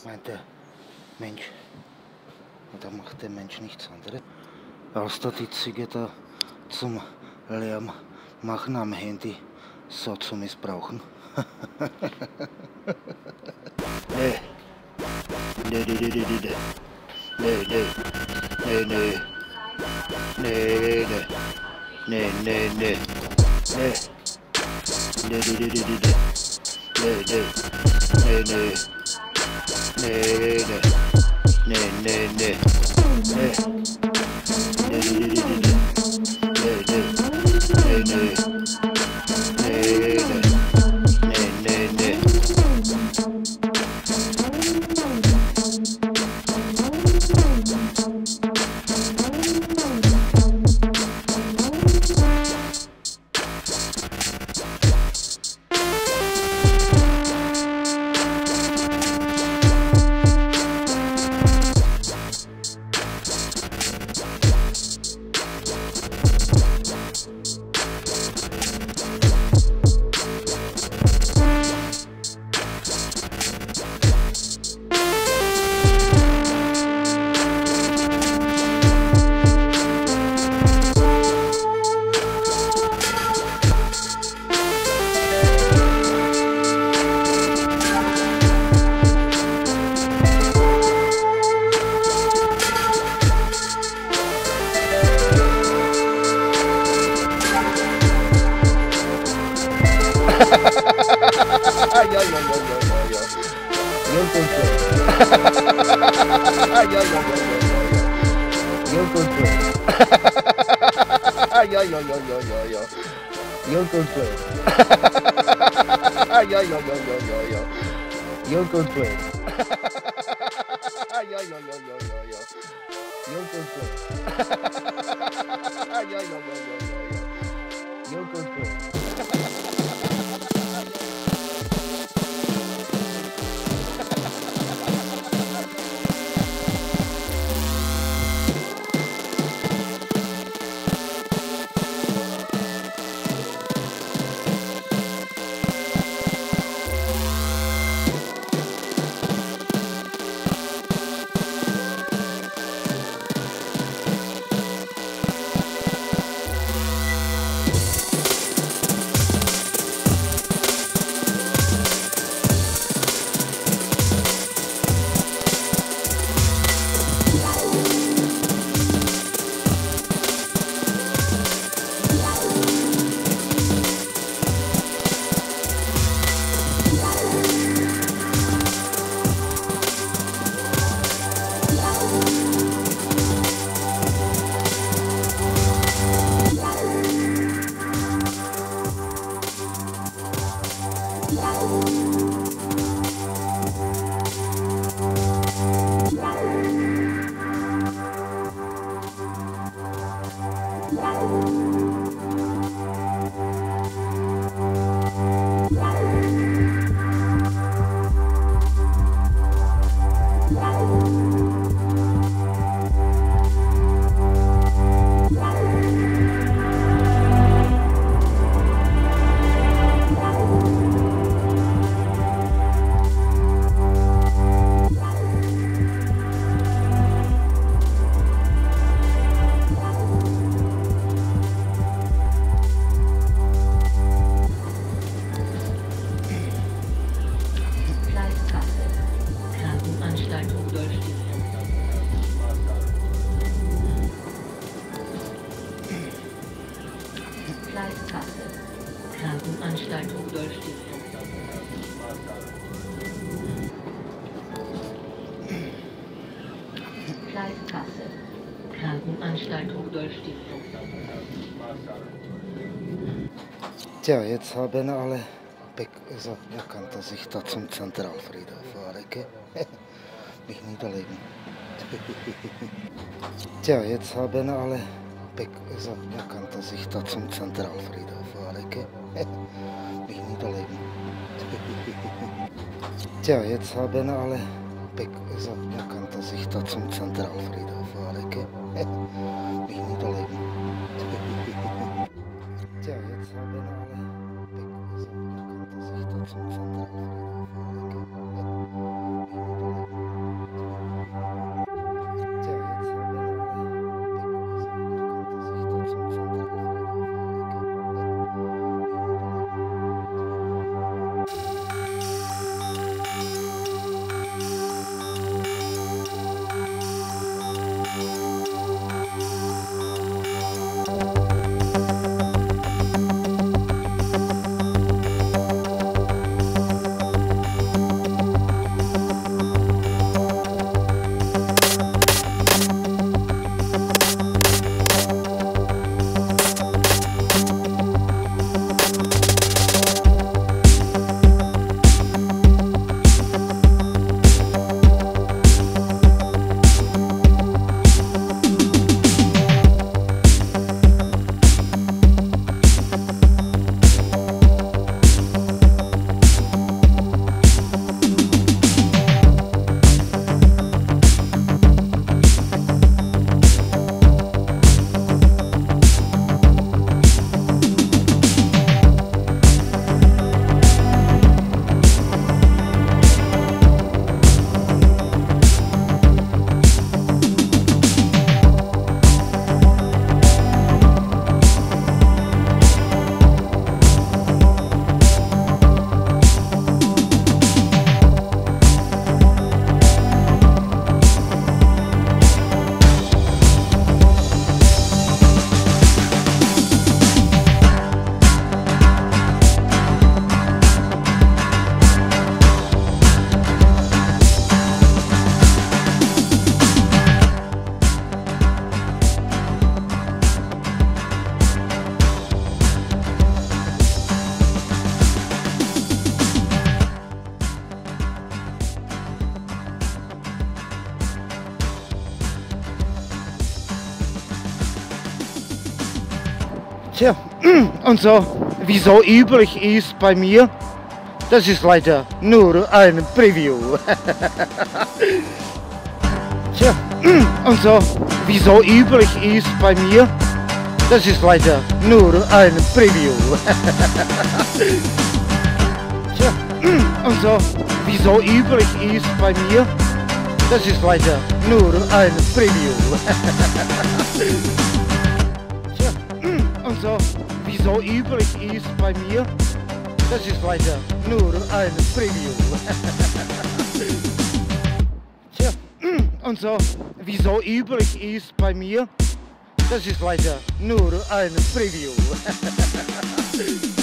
meint der Mensch, oder macht der Mensch nichts anderes, als da die Züge da zum Lärm machen am Handy so zu missbrauchen. Nee. Nee, nee, nee, nee, nee. Nee, nee. Nee, nee. Nee, nee. Nee, nee, nee. Nee. Nee, nee, nee, nee, nee. Nee, nee. Nee, nee. Nee, nee. Nee, nee, nee. Nee. Nee, nee, nee, nee, nee. Nee, nee. Nee, nee. Nee, nee. Nee, nee, nee. Tja, jetzt haben alle also erkannt, dass ich da zum Zentralfriedhof fahre, gell? Mich niederlegen. Tja, jetzt haben alle also erkannt, dass ich da zum Zentralfriedhof fahre, gell? Mich niederlegen. Tja, jetzt haben alle also erkannt, dass ich da zum Zentralfriedhof fahre, gell? Mich niederlegen. Tja, jetzt haben alle also erkannt, dass ich da zum Zentralfriedhof fahre, gell? Mich niederlegen. Tja, und so, wie so üblich ist bei mir, das ist leider nur ein Preview. Tja, und so, wie so üblich ist bei mir, das ist leider nur ein Preview. Tja, und so, wie so üblich ist bei mir, das ist leider nur ein Preview. Tja, und so, wie so üblich ist bei mir, das ist leider nur ein Preview. Tja, und so, wie so üblich ist bei mir, das ist leider nur ein Preview.